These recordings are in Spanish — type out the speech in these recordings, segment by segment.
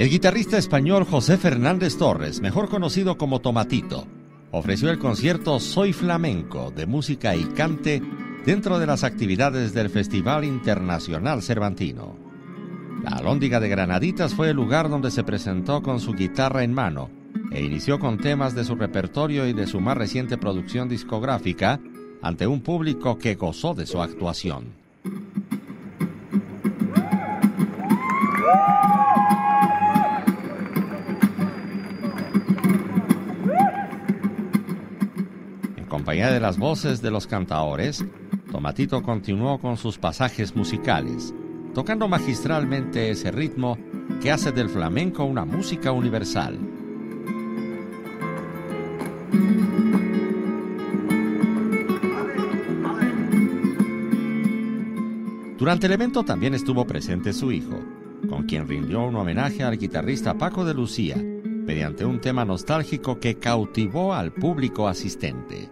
El guitarrista español José Fernández Torres, mejor conocido como Tomatito, ofreció el concierto Soy Flamenco de música y cante dentro de las actividades del Festival Internacional Cervantino. La Alhóndiga de Granaditas fue el lugar donde se presentó con su guitarra en mano e inició con temas de su repertorio y de su más reciente producción discográfica ante un público que gozó de su actuación. En compañía de las voces de los cantaores, Tomatito continuó con sus pasajes musicales, tocando magistralmente ese ritmo que hace del flamenco una música universal. Durante el evento también estuvo presente su hijo, con quien rindió un homenaje al guitarrista Paco de Lucía, mediante un tema nostálgico que cautivó al público asistente.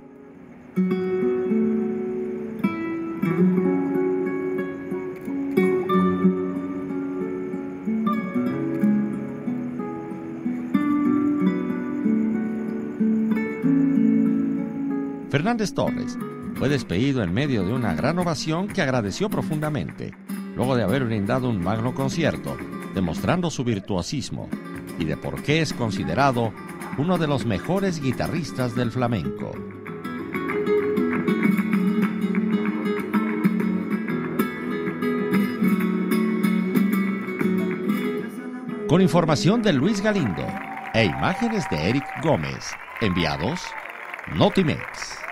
Fernández Torres fue despedido en medio de una gran ovación que agradeció profundamente, luego de haber brindado un magno concierto, demostrando su virtuosismo y de por qué es considerado uno de los mejores guitarristas del flamenco. Con información de Luis Galindo e imágenes de Eric Gómez, enviados Notimex.